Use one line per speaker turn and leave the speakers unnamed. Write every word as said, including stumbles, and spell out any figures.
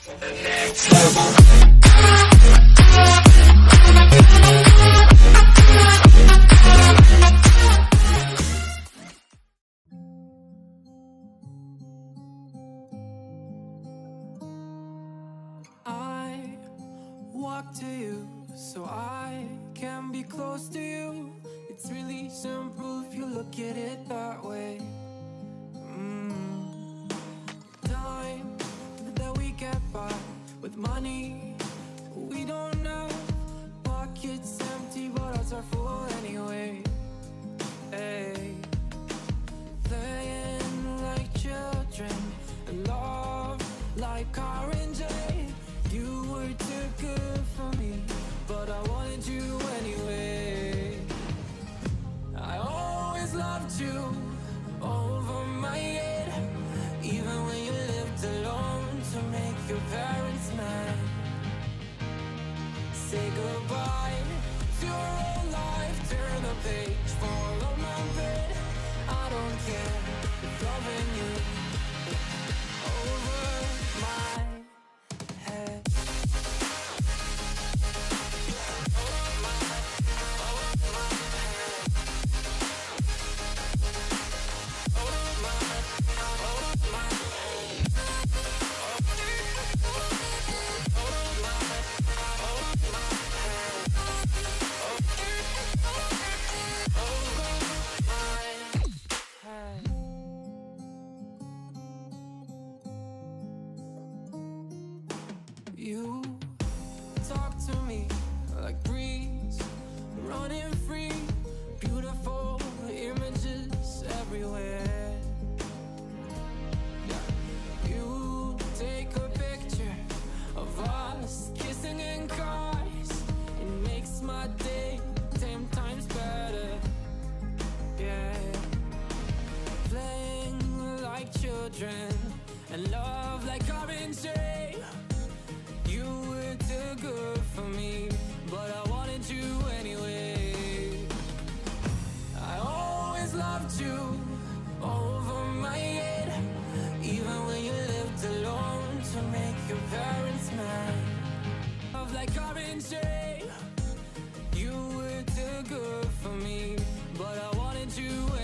Next level.
I walk to you so I can be close to you. It's really simple if you look at it that way. mm. Time that we get by with money we don't know. Pockets empty but hearts are full anyway. Hey, playing like children and love like R and J. You were too good for me, but I wanted you anyway. I always loved you over my head, even when you lived alone to make your parents mad. Say goodbye to your old life, turn the page, follow my bed. I don't care if loving you over my head. You talk to me like breeze, running free, beautiful images everywhere. Yeah. You take a picture of us kissing in cars, it makes my day ten times better. Yeah, playing like children and love like R and J. You were too good for me, but I wanted you anyway. I always loved you over my head, even when you lived alone to make your parents mad. Love like R and J. You were too good for me, but I wanted you